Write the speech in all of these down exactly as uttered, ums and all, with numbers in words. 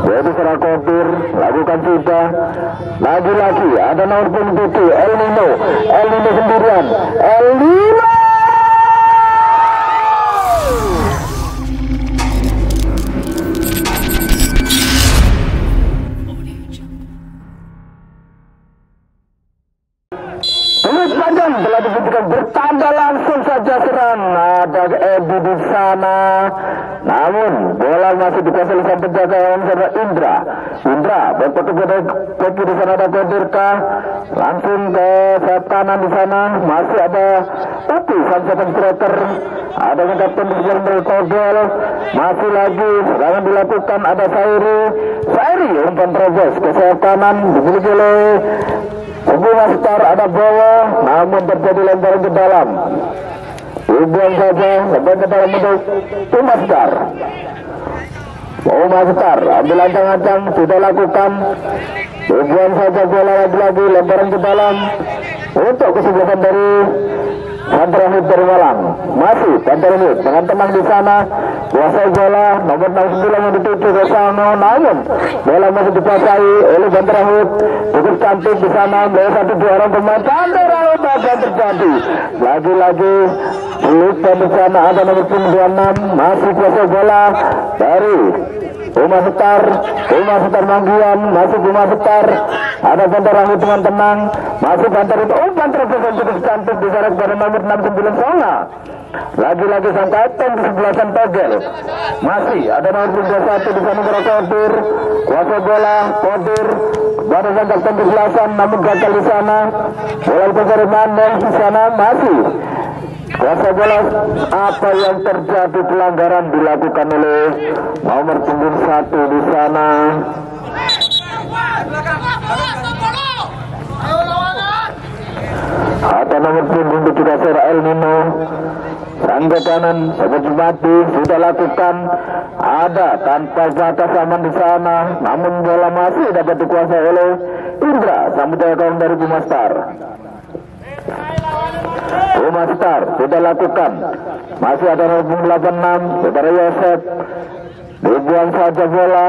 Jadi serah kontur, lakukan sudah. Lagi-lagi ada nomor punggung tujuh El Nino, El Nino sendirian, El Nino. Panjang telah dibuktikan bertanda langsung saja serang. Ada Edi di sana, namun bola masih dikuasai oleh sang penjaga yang sama Indra. Indra berfoto pada kaki di sana, ada Kodirka langsung ke sayap kanan di sana. Masih ada Upi sang setan striker. Ada yang kapten di sebelah dari Togel. Masih lagi serangan dilakukan, ada Sairi. Sairi umpan terobos ke sayap kanan dimiliki oleh Buma Star, ada bola namun terjadi lemparan ke dalam. Dibuang saja, lemparan ke dalam untuk Buma Star. Buma Star ambil ancang-ancang, sudah lakukan. Dibuang saja bola lagi-lagi, lemparan ke dalam untuk kesebelasan dari Sandra Hud dari Malang. Masih Sandra Hud dengan tenang di sana, kuasai bola nomor enam puluh sembilan yang dituju ke sana, namun bola masih dikuasai oleh Sandra Hud. Cukup cantik di sana, boleh satu dua orang pemain Sandra Hud akan terjadi. Lagi-lagi lupa di sana ada nomor dua puluh enam, masih kuasai bola dari Buma Star, Buma Star Manggian, masih Buma Star. Ada Sandra Hud dengan tenang, masih Sandra Hud. Oh, Sandra Hud cukup cantik di sana pada nomor enam puluh sembilan Songa. Lagi-lagi sang kapten di sebelasan Togel. Masih ada nomor dua puluh satu di sana Kodir. Kuasa bola Kodir pada sang kapten di sebelasan, namun gagal di sana. Bola dikejar Mandel di sana, masih kuasa bola. Apa yang terjadi, pelanggaran dilakukan oleh nomor punggung satu di sana. Atau nomor punggung tujuh kasir El Nino. Sangga kanan seperti mati sudah lakukan, ada tanpa batas aman di sana, namun bola masih dapat dikuasai oleh Indra sang penjaga gawang dari Buma Star. Buma Star sudah lakukan, masih ada nomor punggung delapan puluh enam saudara Yosef. Dibuang saja bola.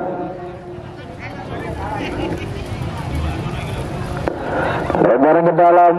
Lebaran ke dalam.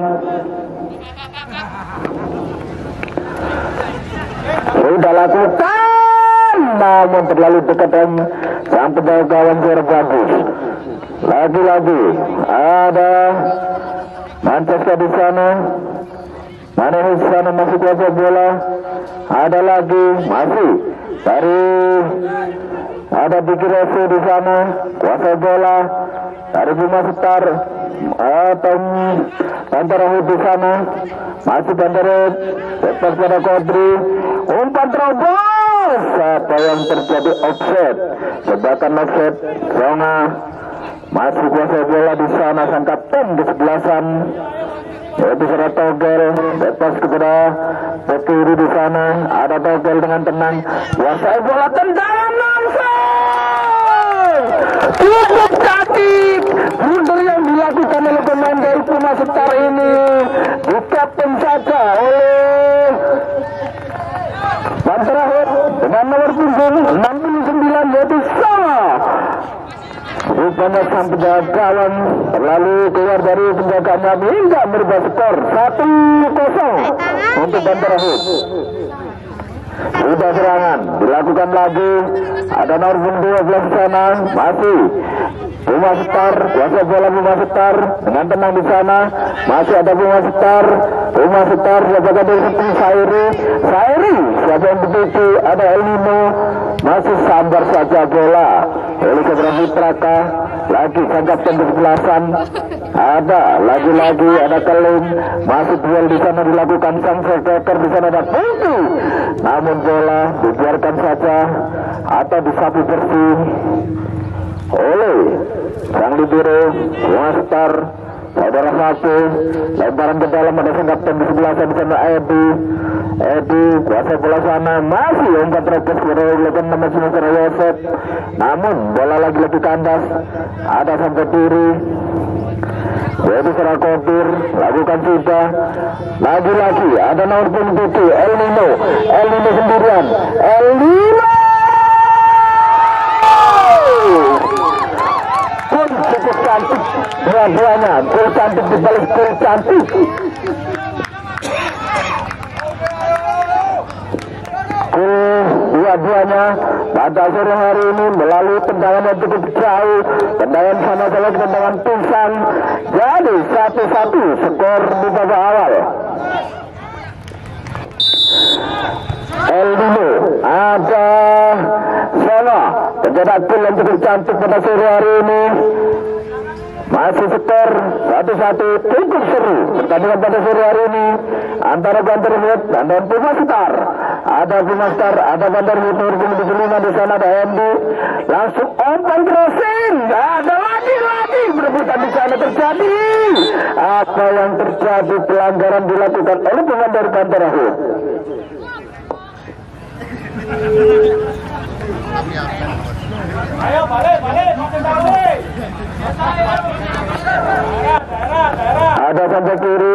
Sudah lakukan, namun terlalu dekat dan sang penjaga gawang suara bagus. Lagi-lagi ada Manchester di sana. Mana di sana masih kuasa bola. Ada lagi masih dari ada Diki Resi di sana, kuasa bola dari Buma Star. Atau Sandra Hud di sana, masih Sandra Hud, lepas pada Kodri, umpan terobos. Apa yang terjadi? Offset, sebakan offset. Songa masih kuasa bola di sana, sang kapten di sebelasan yaitu Sera Togel, lepas kepada ke kiri di sana, ada Togel dengan tenang, kuasai bola, tendangan langsung. Cukup cantik blunder yang dilakukan oleh pemain dari Buma Star ini, di kapten saja oleh Sandra Hud dengan nomor punggung enam puluh sembilan yaitu Songa. Rupanya sang penjaga gawang terlalu keluar dari penjagaannya hingga merubah skor satu kosong untuk Sandra Hud. Sudah serangan dilakukan lagi, ada nomor dua belas sana, masih Buma Star, kuasa bola Buma Star dengan tenang di sana, masih ada Buma Star, Buma Star siapa dari seperti Sairi, Sairi siapa yang dituju, ada El Nino, masih sambar saja bola oleh Saudara Fitraka. Lagi sang kapten di sebelasan, ada lagi-lagi ada Keling, masih duel di sana dilakukan sang striker di sana ada Pungki, namun bola dibiarkan saja atau disapu bersih oleh sang libero Buma Star. Saudara satu, lemparan ke dalam ada sang kapten di sebelah sana di sana Edi. Edi kuasa bola sana, masih umpan terobos dari lekan nama Sera Yosef. Namun bola lagi-lagi kandas, ada sampai kiri. Yaitu Sera Kodir, lakukan sudah. Lagi-lagi ada nomor punggung tujuh El Nino, El Nino sendirian, El Nino. dua-duanya gol cantik di balik gol cantik. Gol dua-duanya pada sore hari ini melalui tendangan yang cukup jauh, tendangan sama-sama tendangan pisang, jadi satu-satu skor di babak awal. El Nino ada Sona pencetak gol yang cukup cantik pada sore hari ini. Masih skor satu-satu, cukup seru pertandingan pada sore hari ini antara Banter Hut dan Puma Star. Ada Puma Star, ada Banter Hut nomor tujuh puluh lima di sana, ada M D. Langsung open crossing, ada lagi-lagi berebutan di sana terjadi. Apa yang terjadi? Pelanggaran dilakukan oleh pemain dari Banter Hut. Ayo balik, balik, makin balik. Ada sampai kiri.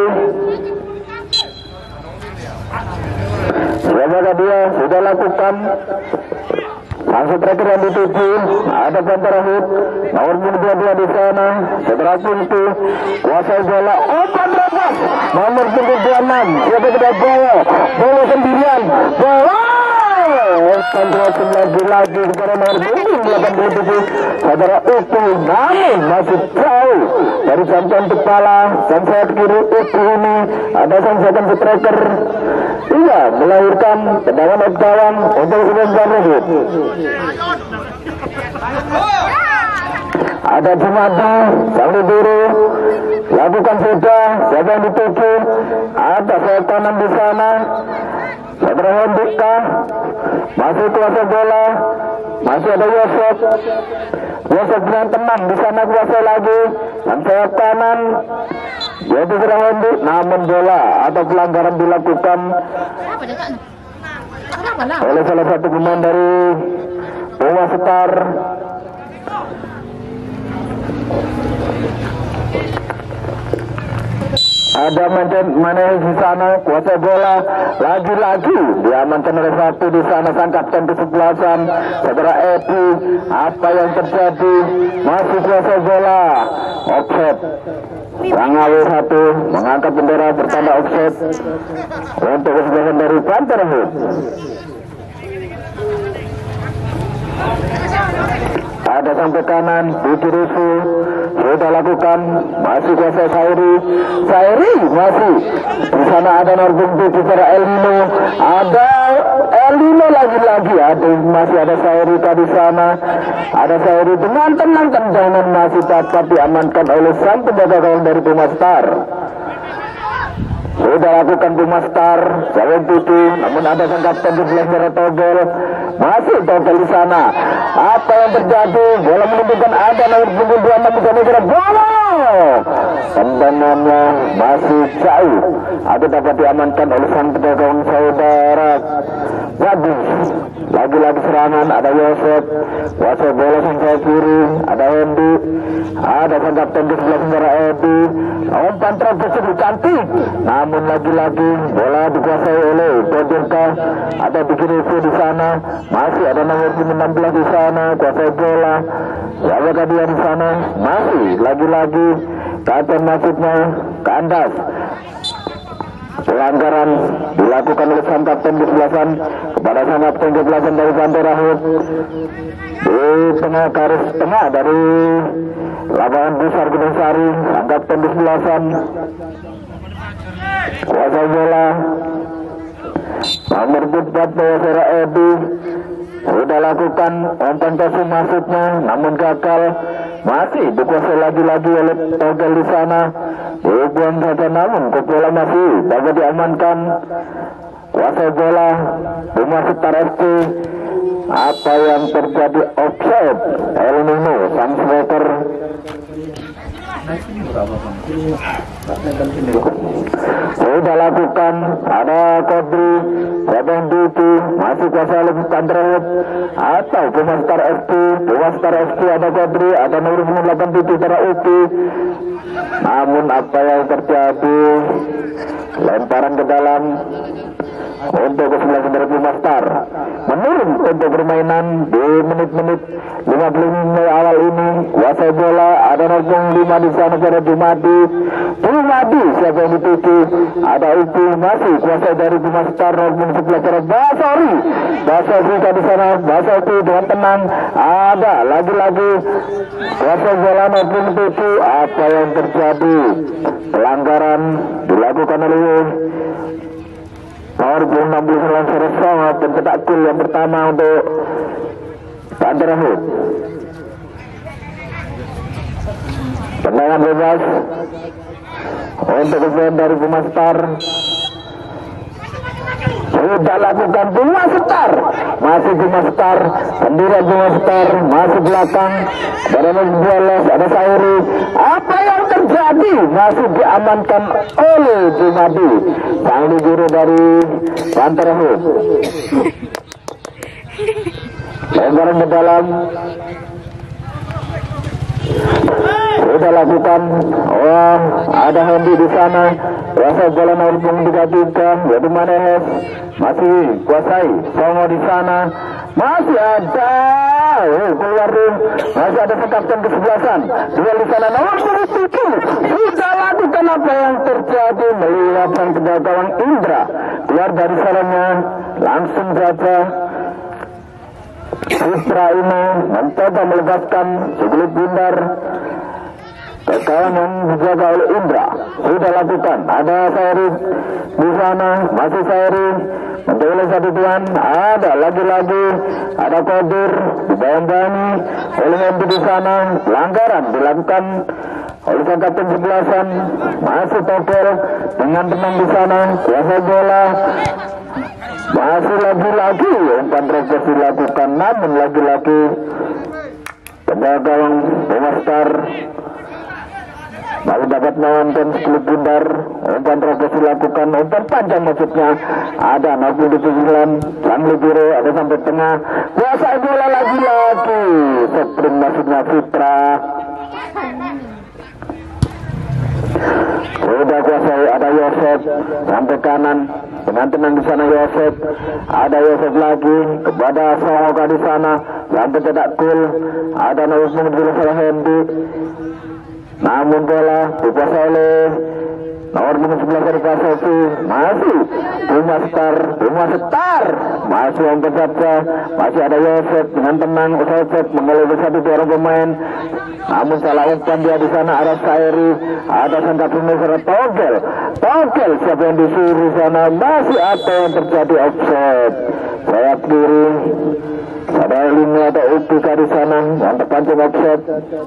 Siapakah dia? Sudah lakukan. Langsung tracker yang dituju. Ada Banter Hut nomor dua dua di sana. Setelah pintu kuasai bola. Open lepas nomor dua dua enam. Siapa tidak bola? Bola sendirian. Bola. Kontrol lagi-lagi kepada nomor delapan puluh tujuh saudara Upu, namun masih jauh dari sampan kepala. Sampai kiri Upu ini ada sampai striker. Iya, melahirkan tendangan out gawang untuk kemenangan Rebut. Ada Jumadi sambil biru lakukan sudah. Siapa yang dituju? Ada sayap kanan di sana. Saudara Hendika masih kuasa bola, masih ada Yosef. Yosef dengan tenang di sana kuasa lagi. Dan sayap kanan jadi Saudara Hendik, namun bola atau pelanggaran dilakukan oleh salah satu pemain dari Puma Star. Ada mantan mana di sana kuasa bola lagi-lagi diamankan oleh satu di sana sang kapten kesebelasan saudara Edi. Apa yang terjadi? Masih kuasa bola offset. Sang A W satu mengangkat bendera bertanda offset untuk kesebelasan dari Banter Hut. Ada sampai kanan di kiri sudah lakukan, masih kuasa Sairi. Sairi masih di sana. Ada Norbung di sana El Nino, ada El Nino lagi-lagi, ada masih ada Sairi di sana. Ada Sairi dengan tenang, tendangan masih dapat diamankan oleh sang penjaga gawang dari Puma Star. Sudah lakukan Puma Star, jalan tutu, namun ada sang kapten di sebelah merah Togel. Masih Togel di sana. Apa yang terjadi? Bola menunjukkan ada nomor punggung dua enam di sana. Bola! Tendangannya masih jauh. Ada dapat diamankan oleh sang penjaga gawang saudara. Waduh, lagi-lagi serangan. Ada Yosef, kuasa bola sampai kiri. Ada Hendi, ada sang kapten di sebelah saudara Edi. Umpan tersebut cantik, namun lagi-lagi bola dikuasai oleh Kodurka. Ada bikin itu di sana, masih ada nomor enam belas di sana, kuasai bola. Siapakah dia di sana? Masih lagi-lagi kapten masuknya kandas. Pelanggaran dilakukan oleh sang kapten di sebelasan kepada sang kapten di sebelasan dari Banter Hut di tengah garis tengah dari lapangan besar Gunung Sari. Sang kapten di sebelasan kuasa bola nomor empat Sera Edi sudah lakukan umpan tosu masuknya, namun gagal. Masih dikuasai lagi-lagi oleh Togel di sana. Dibuang saja, namun ke bola masih dapat diamankan. Kuasai bola Puma Star F C. Apa yang terjadi? Offside. El Nino sang striker sudah lakukan. Ada Kodri Sebeng Dutu masih kuasa lebih Banter atau Puma Star F C. Puma Star F C ada Kodri, ada nomor delapan tujuh para Upi. Namun apa yang terjadi? Lemparan ke dalam untuk kesebelasan dari Pumastar. Menurun untuk permainan di menit-menit lima puluh lima awal ini. Kuasai bola ada nol lima di sana pada Jumadi. Jumadi siapa yang dituju? Ada Upi masih kuasai dari Pumastar nol sebelas pada Basori. Basori di sana, Basori dengan tenang. Ada lagi-lagi kuasai bola nol tujuh. Apa yang terjadi? Pelanggaran dilakukan oleh nomor enam puluh sembilan Sarasama, pencetak gol yang pertama untuk Bandar Lampung. Tendangan bebas untuk kemudian dari Pumastar. Sudah lakukan Pumastar, masih Pumastar, sendirian Pumastar, masih belakang. Ada Bolos, ada Sairi. Apa yang terjadi? Masih diamankan oleh Jumadi, sang guru dari Bandar Lampung. Lemparan ke dalam. Sudah lakukan. Oh, ada Hendi di sana. Rasa bola nomor punggung tiga tiga, yaitu Manehes masih kuasai. Songo di sana masih ada. Oh, keluar ring. Masih ada sekapten kesebelasan. Duel di sana nomor tujuh. Sudah lakukan apa yang terjadi? Melihatkan ke gawang Indra. Keluar dari sarangnya. Langsung saja Putra ini mencoba melepaskan segelit bundar kawan yang dijaga oleh Indra. Sudah lakukan. Ada Sairi di sana, masih Sairi mencoba satu tuan. Ada lagi-lagi, ada Kodir dibayang-bayangi oleh Hendi di sana. Pelanggaran dilakukan oleh sang kapten sebelasan. Masih Tokel dengan tenang di sana. Kuasa bola. Masih lagi-lagi umpan terus dilakukan, namun lagi-lagi penjaga gawang Pumastar masih dapat menonton sepuluh bundar. Umpan terus dilakukan, umpan panjang maksudnya. Ada nol sembilan, sang libero ada sampai tengah. Kuasa bola lagi-lagi, sprint maksudnya Fitra. Sudah kuasai, ada Yosef sampai kanan dengan tenang di sana. Yosef, ada Yosef lagi kepada Sohoka di sana sampai cetak gol. Ada Nus mengambil salah Hendi, namun bola dikuasai oleh nomor sebelas dari Pasofi. Masih Pumastar, Pumastar masih umpan saja. Masih ada Yosef dengan tenang. Yosef mengelola satu dua orang pemain, namun salah umpan dia di sana. Ada Sairi, ada Sangka Pumastar. Togel, Togel siapa yang disuruh sana? Masih apa yang terjadi? Offset sayap kiri. Ada Lini atau Upika di sana yang terpancing offset.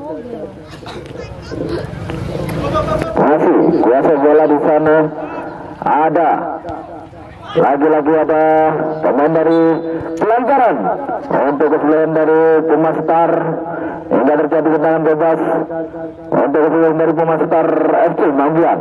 Masih kuasa bola di sana. Ada lagi-lagi ada pemain dari pelanggaran untuk kesalahan dari Pumastar. Hingga terjadi tendangan bebas untuk kesalahan dari Pumastar F C Manggian.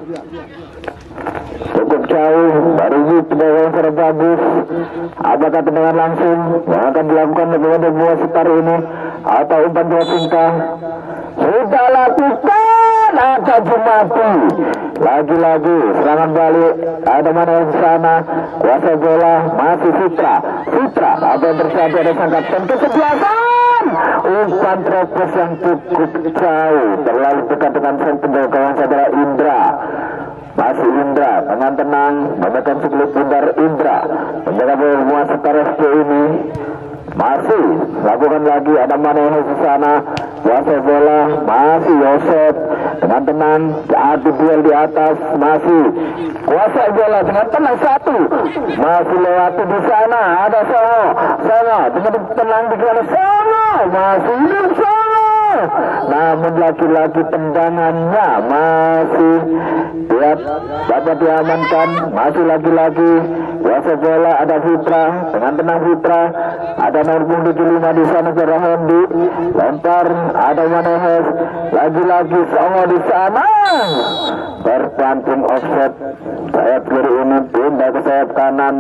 Cukup jauh dari tendangan yang sangat bagus. Apakah tendangan langsung yang akan dilakukan oleh Pumastar ini atau umpan dua singkah? Sudah lakukan. Ada Jumadi lagi-lagi serangan balik. Ada mana yang sana? Kuasa bola masih Fitra. Fitra apa yang terjadi? Ada sang kapten kesebelasan. Umpan terus yang cukup jauh, terlalu dekat dengan sang penjaga gawang saudara Indra. Masih Indra dengan tenang memegang segelit bundar. Indra menjaga bola Pumastar F C ini. Masih lakukan lagi. Ada mana yang di sana? Kuasa bola masih Yosef dengan tenang. Adu duel di atas. Masih kuasa bola dengan tenang satu. Masih lewati di sana. Ada Songo. Songo dengan tenang di sana. Songo masih hidup Songo. Namun lagi-lagi tendangannya masih lihat dapat diamankan. Masih lagi-lagi kuasa bola. Ada Fitra dengan tenang. Fitra ada nomor punggung tujuh lima di sana. Sarah Hendi lempar. Ada Manehes lagi-lagi. Songo di sana terpancing offset. Sayap kiri ini pindah ke sayap kanan.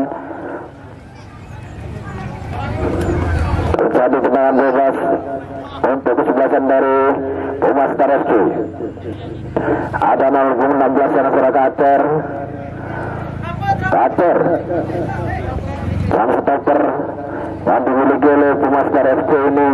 Terjadi tendangan bebas untuk kesebelasan dari Pumastar F C. Ada nomor enam belas yang sudah kater. Kacer sang stopper yang dimiliki oleh Pumastar F C ini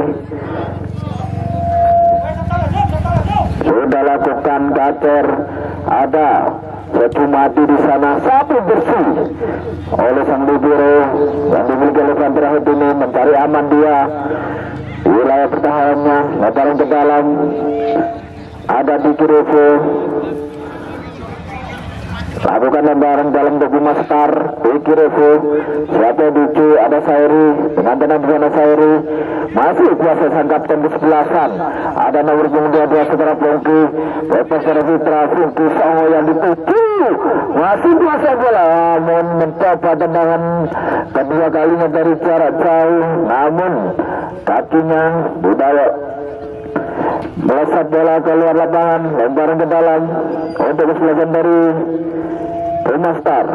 sudah lakukan Kacer. Ada Sejumati di sana, satu bersih oleh sang libero yang dimiliki oleh Vanderhout ini, mencari aman dia di wilayah pertahanannya, lebaran ke dalam. Ada Diki Revo lakukan lembaran dalam tubuh Mastar. Diki Revo siapa Dicu, ada Sairi dengan tenang di sana. Sairi masih kuasa sang kapten di sebelasan. Ada nomor dua dua setelah Plongki lepas dari Fitra Fungki Songo yang dituju masih kuasa bola, namun mencoba tendangan kedua kalinya dari jarak jauh, namun kakinya dibawa melesat bola keluar lapangan, lemparan ke dalam untuk kesebelasan dari Pumastar.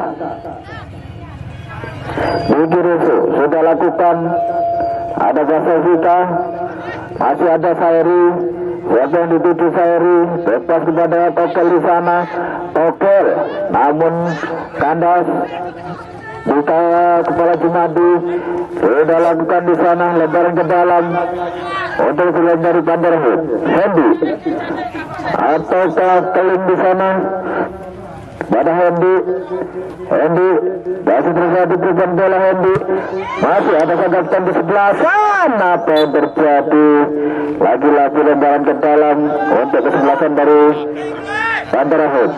Diki Revo sudah lakukan, ada Gasovita, masih ada Sairi, siapa yang dituju Sairi, lepas kepada Tokel di sana. Tokel namun kandas buka kepala Jumadi, sudah lakukan di sana, lebaran ke dalam untuk selain dari Vanderhout. Hendy atau Keling di sana pada Hendy. Hendy masih terjadi perubahan bola. Hendy masih ada sang di sebelah sana. Apa yang terjadi? Lagi-lagi lembaran ke dalam untuk kesebelasan dari Vanderhout.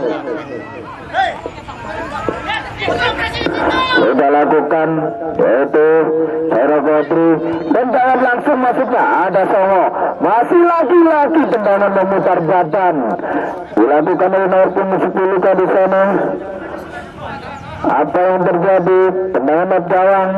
Sudah lakukan yaitu Hero Godri, dan jangan langsung masuknya ada Songo, masih lagi-lagi tendangan memutar badan dilakukan oleh nomor punggung sepuluh di sana. Apa yang terjadi? Tendangan net gawang,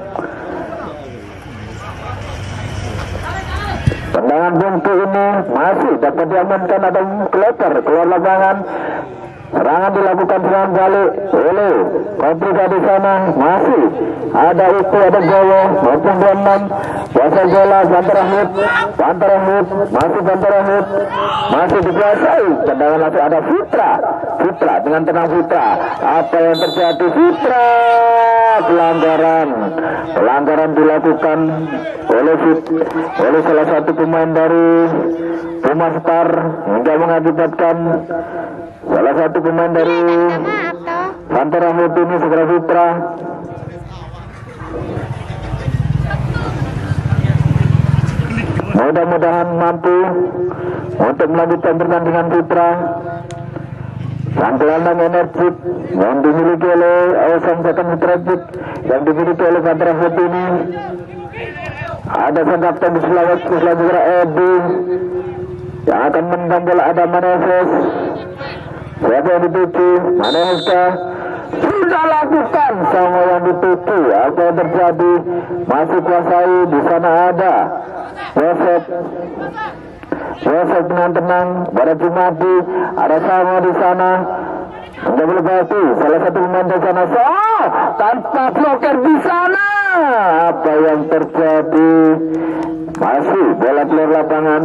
tendangan buntu ini masih dapat diamankan atau keluar keluar lapangan. Serangan dilakukan serangan balik oleh Kodrika di sana, masih ada itu ada Gowo maupun dua puluh enam kuasa bola Vanderhout. Vanderhout masih Vanderhout masih dikuasai, tendangan langsung ada Fitra. Fitra dengan tenang Fitra. Apa yang terjadi? Fitra pelanggaran pelanggaran dilakukan oleh Fit, oleh salah satu pemain dari Pumastar hingga mengakibatkan salah satu pemain dari Vanderhout ini segera Fitra. Mudah-mudahan mampu untuk melanjutkan pertandingan Fitra. Sang gelandang energik yang dimiliki oleh Sang Second Strategic yang dimiliki oleh Vanderhout ini. Ada sang kapten di Sulawesi selanjutnya Edi yang akan menendang bola. Ada Maneves. Siapa yang dituju? Maneska sudah lakukan Songo yang dituju. Apa yang terjadi? Masih kuasai di sana ada Yosef. Yosef dengan tenang pada Jumadi, ada Songo di sana. Sudah melepasi salah satu pemain di sana. Songo tanpa bloker di sana. Apa yang terjadi? Masih bola keluar lapangan.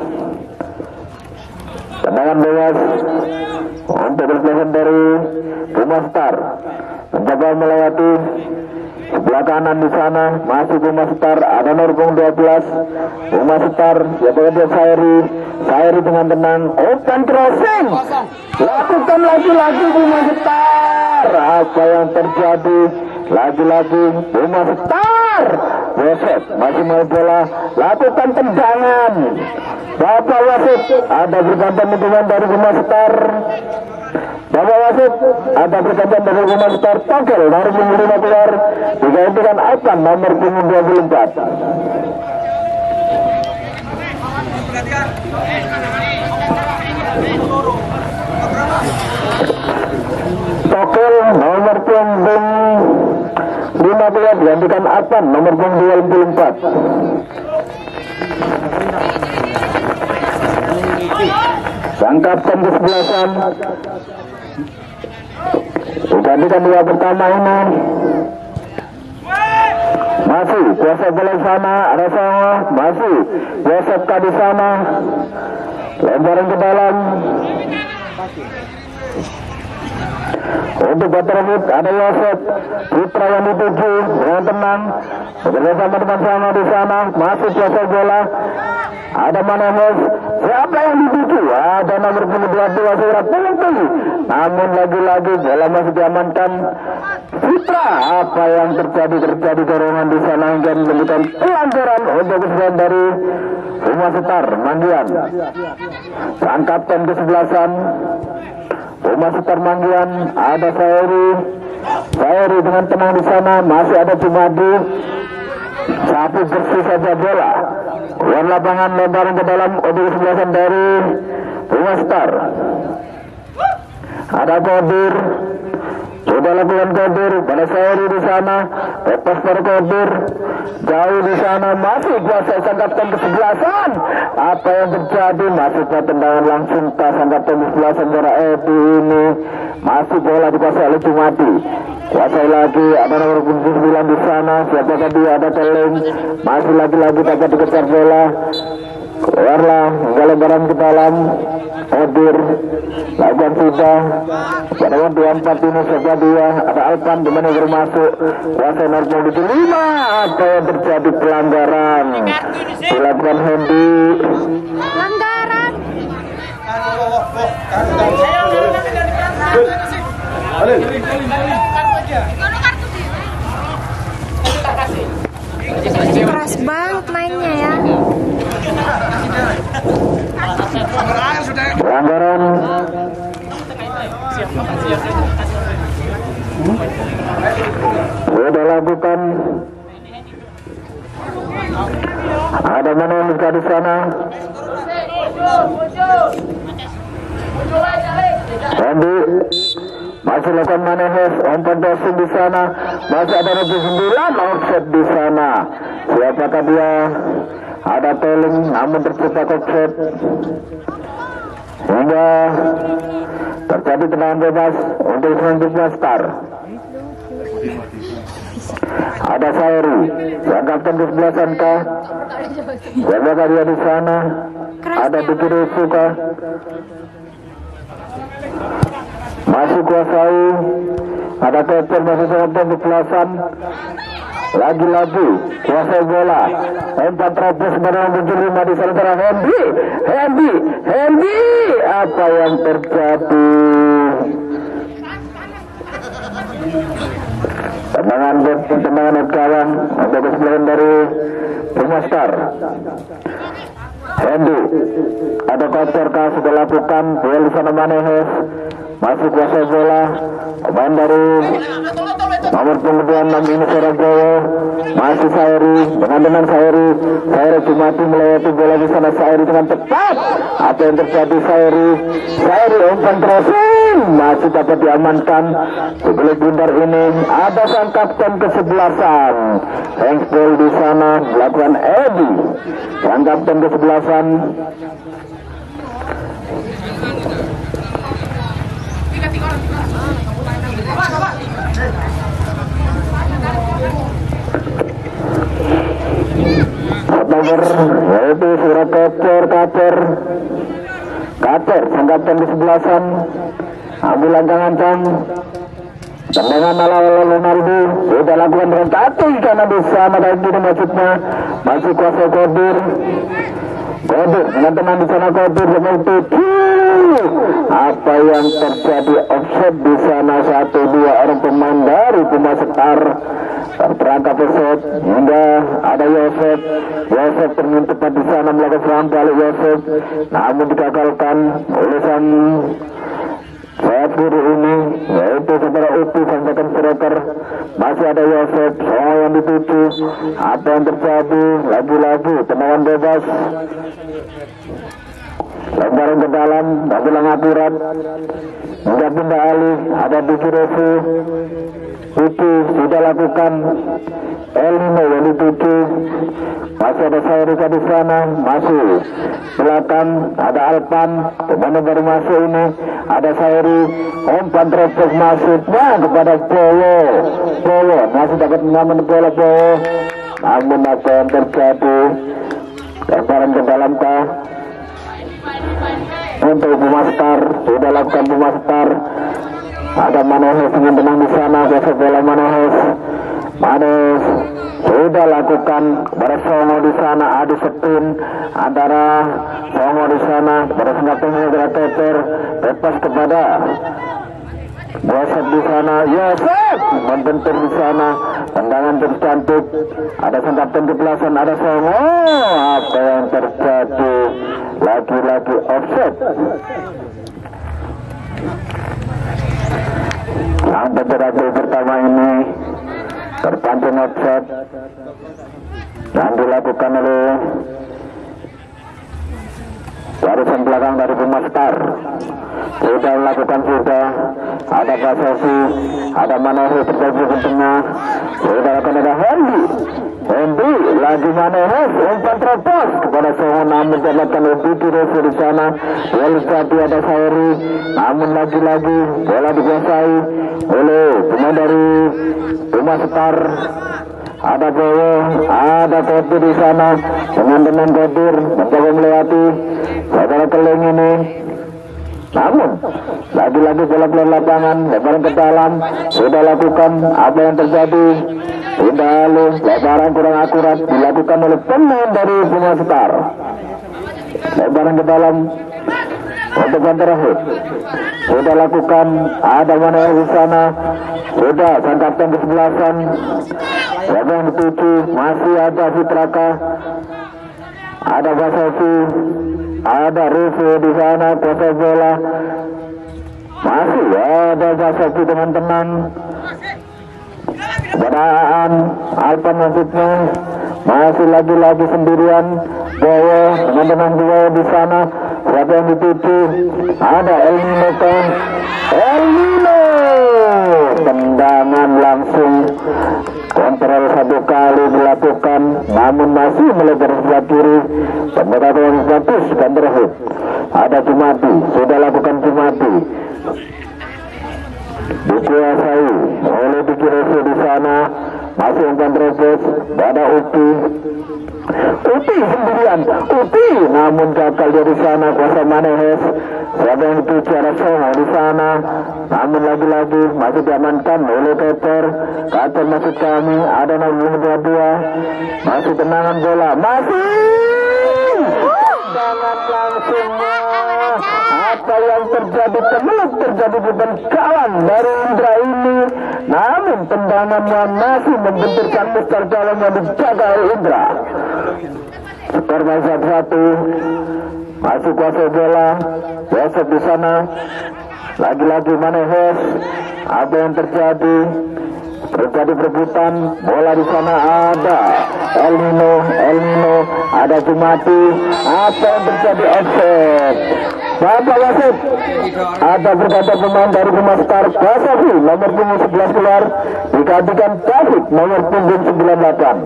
Tendangan bebas untuk kesebelasan dari Pumastar, mencoba melewati sebelah kanan di sana. Masih Pumastar, ada nomor dua belas Pumastar, yaitu dia Sairi. Sairi dengan tenang open crossing, lakukan lagi-lagi Pumastar. Apa yang terjadi? Lagi-lagi Pumastar. Yosef masih mau bola, lakukan tendangan. Bapak wasit, ada pergantian pemain dari Pumastar. Bapak wasit, ada pergantian dari Pumastar. Tokel nomor punggung lima keluar, digantikan Aitan nomor punggung dua puluh empat. Tokel nomor punggung lima keluar, digantikan Aitan nomor punggung dua puluh empat. Sang kapten kesebelasan digantikan dua pertama ini. Masih kuasa bola sana, ada Songo, masih Yosef di sana. Lemparan ke dalam. Untuk Bateramit ada Yosef Putra yang dituju dengan tenang bersama teman sama di sana, masih kuasai bola. Ada Manehes, siapa yang dituju? Ada nomor dua dua Surat Pulunti. Namun lagi-lagi bola masih diamankan Putra. Apa yang terjadi terjadi dorongan di sana hingga menemukan pelanggaran untuk kesalahan dari Rumah Setar Manggian. Sang kapten kesebelasan Rumah Setar Manggian ada Sairi. Sairi dengan tenang di sana, masih ada Cumadi. Sapu bersih saja bola. Luar lapangan lebaran ke dalam untuk kesebelasan dari Rumah Setar. Ada Kodir. Sudah lakukan Kodir pada Sairi di sana. Lepas para Kodir. Jauh di sana masih kuasa sang kapten kesebelasan. Apa yang terjadi? Masih tendangan langsung ke sang kapten kesebelasan para Edi ini. Masih bola dikuasai oleh Cumadi. Kuasai lagi ada nomor sembilan di sana. Siapakah dia? Ada Teleng. Masih lagi-lagi dapat dikejar bola. Keluarlah hingga lebaran ke dalam. Odir lakukan sudah pada waktu empat ini siapa dia? Ada Alpan di mana masuk kuasai nomor lima. Apa yang terjadi? Pelanggaran dilakukan Hendy. Pelanggaran. Keras banget mainnya ya. Pelanggaran sudah lakukan. Ada mana yang bisa di sana? Randy masih lakukan Manehes, umpan passing di sana. Masih ada nomor sembilan offset di sana. Siapakah dia? Ada Teling, namun tercipta offset. Hingga terjadi tendangan bebas untuk selanjutnya Star. Ada Sairi, sang kapten kesebelasan kah? Siapakah dia di sana? Ada Diki Suka. Masih kuasai. Ada Keper masih kapten kesebelasan. Lagi-lagi kuasai bola. Empat terapus pada muncul lima di sana. Hendy, Hendy, Hendy. Apa yang terjadi? Tendangan tendangan kawan untuk kesebelasan dari Rumah Star. Hendy, ada kotor kah sudah lakukan bola di sana. Manehes masih kuasai bola. Pemain dari nomor punggung enam ini Suragowo. Masih Sairi dengan dengan Sairi. Sairi Cumadi melewati bola di sana. Sairi dengan tepat. Apa yang terjadi? Sairi, Sairi umpan crossing masih dapat diamankan. Sebelah bundar ini ada sang kapten kesebelasan. Handsball di sana dilakukan Edi. Sang kapten kesebelasan. Nomor yaitu Surat Kacer, Kacer, Kacer, sang kapten kesebelasan. Ambil ancang-ancang. Tendangan ala Ronaldo sudah lakukan dengan kaki karena di sana lagi maksudnya masih kuasa Kodir. Kodir dengan tenang di sana. Kodir dengan tujuh. Apa yang terjadi? Offset di sana. Satu dua orang pemain dari Rumah Setar terperangkap offset hingga ada Yosef. Yosef terminta tepat di sana melakukan serangan balik Yosef, namun digagalkan oleh sang sayap kiri ini yaitu saudara Upi sang backup striker. Masih ada Yosef, semua yang dituju. Apa yang terjadi? Lagi-lagi tendangan bebas. Lebaran ke dalam, bilang akurat. Hingga pindah alih, ada Diki Refu. Diki sudah lakukan Elino yang dituju. Masih ada Sairika di sana, masih belakang ada Alpan. Kemana baru masuk ini? Ada Sairi, umpan terus masuknya kepada Bowo. Bowo masih dapat mengaman bola Bowo. Namun apa yang terjadi? Lebaran ke dalam kah? Untuk Rumah Setar sudah lakukan Rumah Setar. Ada Manehes ingin tenang di sana, kuasa bola Manehes. Manehes sudah lakukan pada Songo di sana, adu spin antara Songo di sana pada sengatan segera teter lepas kepada Yosef di sana. Yosef membentur di sana, tendangan tercantik. Ada sengatan kebelasan, ada Songo. Apa yang terjadi? Lagi-lagi offset. Yang pencetak pertama ini terpancing offset yang dilakukan oleh barisan belakang dari Pumastar. Sudah melakukan sudah ada Kasasi, ada Manehes terjadi di tengah. Sudah akan ada Hendy. Hendy lagi Manehes umpan terlepas kepada Songo, namun dapatkan lebih kiri di sana. Lalu tadi ada Sairi, namun lagi-lagi bola dikuasai oleh pemain dari Pumastar. Ada Bowo, ada Kodir di sana dengan dengan Kodir mencoba melewati saudara Keling ini. Namun lagi-lagi bola keluar lapangan, lebaran ke dalam. Sudah lakukan apa yang terjadi? Sudah lalu lebaran kurang akurat dilakukan oleh pemain dari Pumastar. Lebaran ke dalam untuk terakhir. Sudah lakukan, ada mana di sana? Sudah sang kapten kesebelasan. Siapa yang dituju? Masih ada Fitraka, ada Basofi, ada Rufi di sana kuasa bola. Masih ada Basofi dengan tenang. Badaan Alpan maksudnya masih lagi-lagi sendirian. Bowo dengan tenang Bowo di sana. Siapa yang dituju? Ada El Nino. El Nino tendangan langsung kontrol satu kali dilakukan, namun masih melebar sebelah kiri. Pendekatan yang bagus dan terakhir ada Jumati, sudah lakukan Jumati dikuasai oleh Diki Resu di sana. Masih umpan terobos pada Upi. Upi sendirian, Upi namun gagal dari sana kuasa Manehes. Siapa yang dituju? Ada Songo di sana, namun lagi-lagi masih diamankan oleh Keter. Keter masuk kami, ada nomor dua dua, masih tenangan bola, masih tendangan langsungnya. Apa yang terjadi? Kemelut terjadi di kawan dari Indra ini, namun tendangannya masih membenturkan Mister Calon yang dijaga oleh Indra. Skor masih satu-satu. Masih kuasa bola Yosef di sana. Lagi-lagi Manehes. Apa yang terjadi? Terjadi perebutan bola di sana. Ada El Nino, El Nino, ada Jumati. Apa yang terjadi? Offset. Bapak wasit, ada berkata pemain dari Pumastar, Kasafi nomor punggung sebelas keluar, digantikan David nomor punggung sembilan delapan.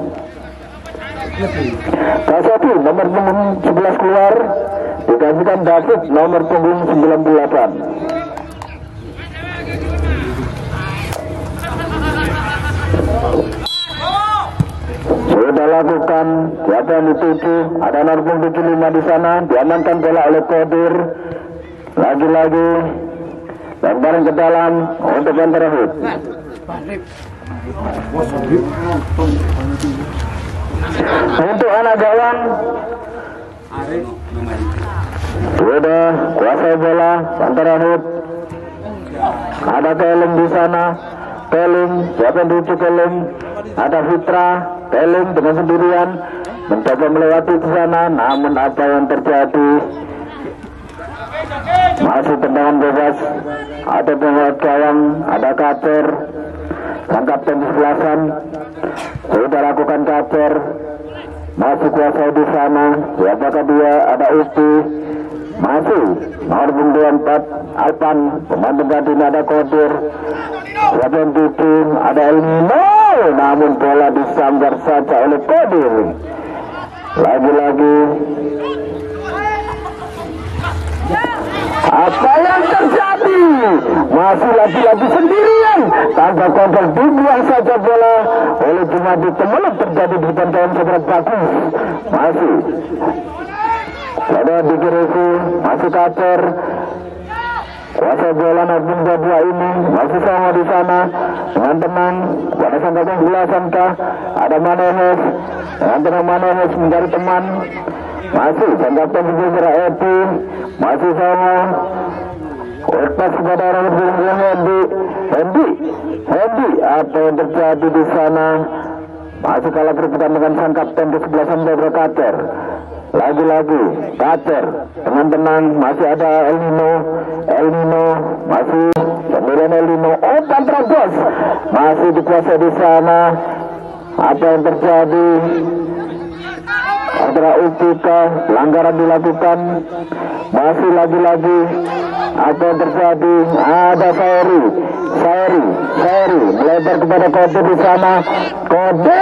Kasafi nomor punggung sebelas keluar, digantikan David nomor punggung sembilan delapan. Sudah lakukan, siapa yang dituju? Ada nomor tujuh lima di sana, diamankan bola oleh Kodir. Lagi-lagi lemparan ke dalam untuk yang terakhir. Untuk anak gawang sudah kuasai bola antara hut. Ada Keling di sana. Keling, siapa yang dituju Keling? Ada Fitra. Keling dengan sendirian mencoba melewati ke sana, namun apa yang terjadi? Masih tendangan bebas. Ada pengawal gawang, ada Kacer, sang kapten di sebelasan. Sudah lakukan Kacer, masih kuasai di sana. Siapakah dia? Ada Upi, masih nomor dua empat Alpan, pemain pengganti ada Kodir. Siapa yang tujuh? Ada El Nino, namun bola disambar saja oleh Kodir. Lagi-lagi apa yang terjadi? Masih lagi-lagi sendirian, tanpa kontrol dibuang saja bola oleh Jumadi. Kemelut terjadi di bantahan seberat bagus. Masih ada Diki Resu, masih Kacer. Kuasa bola Najib dua ini masih sama di sana dengan tenang. Pada sangka belasan kah ada Manehes dengan tenang. Manehes mencari teman. Masih sangkapan juga Eti masih sama. Lepas kepada orang berjumlah Hendi. Hendi Hendi apa yang terjadi di sana? Masih kalah berputar dengan sang kapten kesebelasan Pedro Kacer. Lagi-lagi Kacer dengan tenang. Masih ada El Nino. El Nino masih sembilan El Nino. Oh, terobos masih dikuasai di sana. Apa yang terjadi? Antara Upika pelanggaran dilakukan. Masih lagi-lagi apa yang terjadi? Ada Sairi, Sairi, Sairi melebar kepada Kode di sana. Kode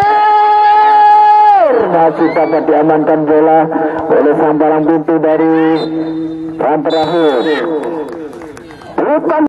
masih dapat diamankan bola oleh sang palang pintu dari Ran terakhir. Bukan